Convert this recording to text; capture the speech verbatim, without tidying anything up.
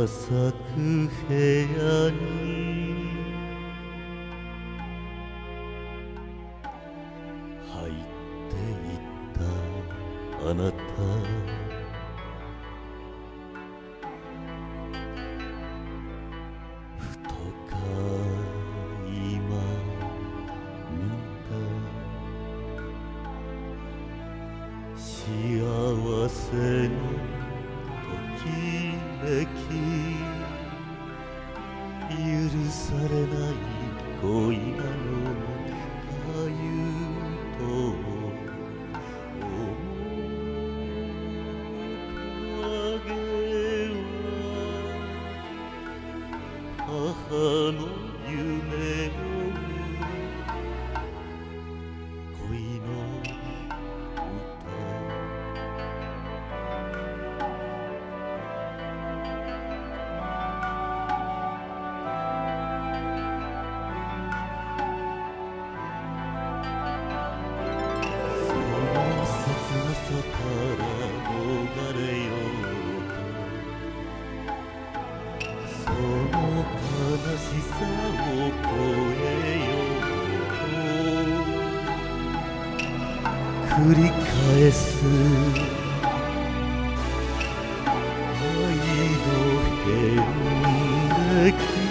が咲く部屋に入っていったあなた、ふとか今見た幸せのときめき、許されない恋なのかゆと面影は母の夢を恋のから逃れようと、その悲しさを超えようと繰り返す愛の遍歴。